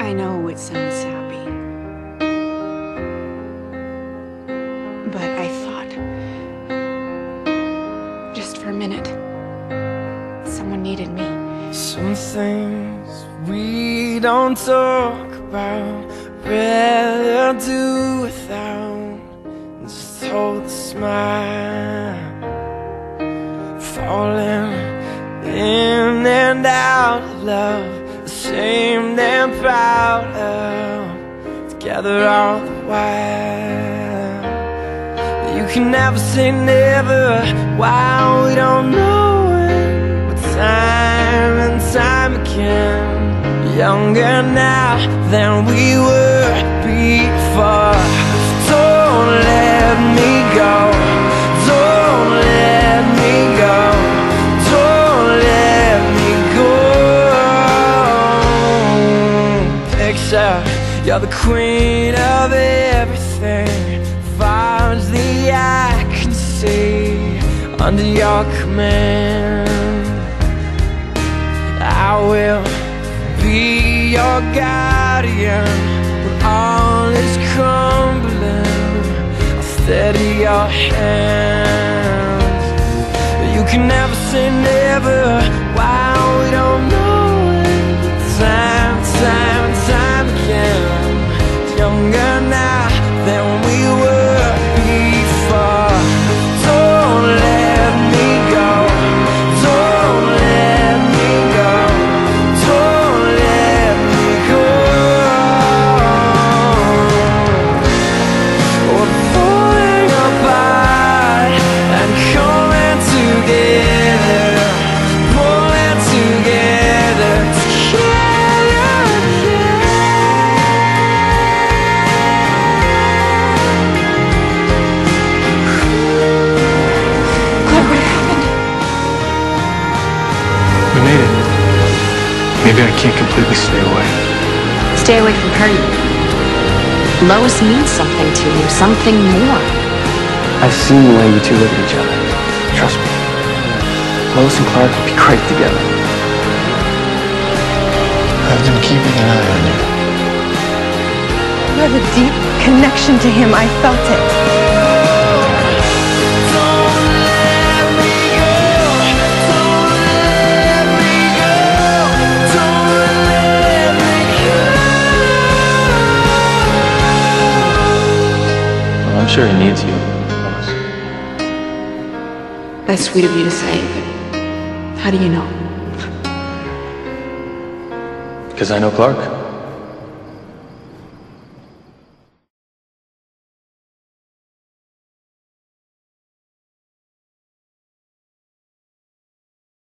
I know it sounds sappy, but I thought, just for a minute, someone needed me. Some things we don't talk about, rather do without. Just hold the smile, falling in and out of love, ashamed and proud of, together all the while. You can never say never while we don't know it, but time and time again, younger now than we were before. Don't let me go, don't let me go, don't let me go. Picture you're the queen of everything, far as the eye can see, under your command. I will be your guardian when all is crumbling. I'll steady your hands. You can never say never while we don't know it. Time, time, and time again, younger now than we were before. Don't let me go, don't let me go, don't let me go. We're falling apart and coming together, pulling together, together again. God, what happened? We made it. Maybe I can't completely stay away. Stay away from her. Lois means something to you, something more. I've seen the way you two look at each other. Trust me. Lois and Clark will be great together. I've been keeping an eye on you. You have a deep connection to him. I felt it. Well, I'm sure he needs you, Lois. That's sweet of you to say, but how do you know? Because I know Clark.